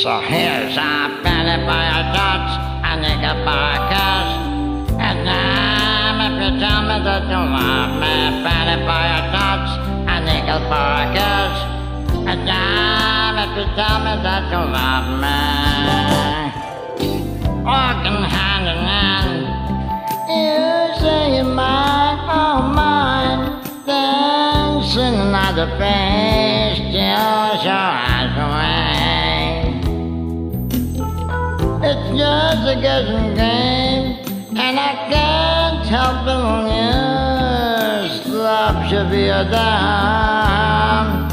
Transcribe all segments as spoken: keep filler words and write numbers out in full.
So here's a belly for your touch, a nigga for a kiss. And damn if you tell me that you love me, belly for your touch, a nigga for a kiss. And damn if you tell me that you love me. Walking hand in hand, you say you're mine, oh mine. Dancing another face, just your eyes away. It's just a guessing game, and I can't help feeling yours. Love should be a damn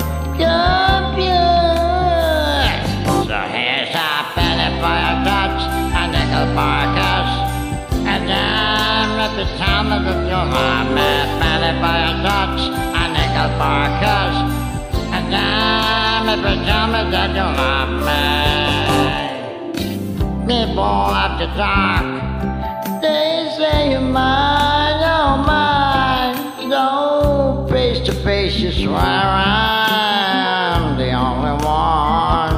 confused. So here's a penny for your touch, a nickel for a kiss. And damn if you tell me that you love me, penny for your touch, a nickel for a kiss. And damn if you tell me that you love me. People have to talk. They say you're mine, oh mine. Though face to face you swear I'm the only one.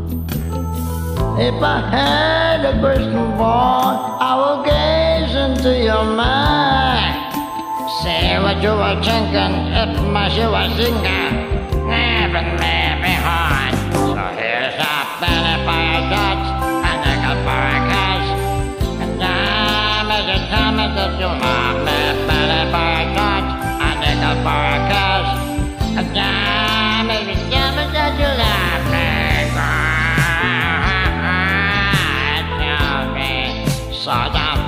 If I had a crystal ball, I will gaze into your mind. Say what you were thinking, if my shoe was singing, never leave me hard. So here's a penny for your touch, for a kiss. And damn if you tell me that you love me, penny for a touch, a nickel for a kiss. And damn if you tell me that you love me, God, tell me so damn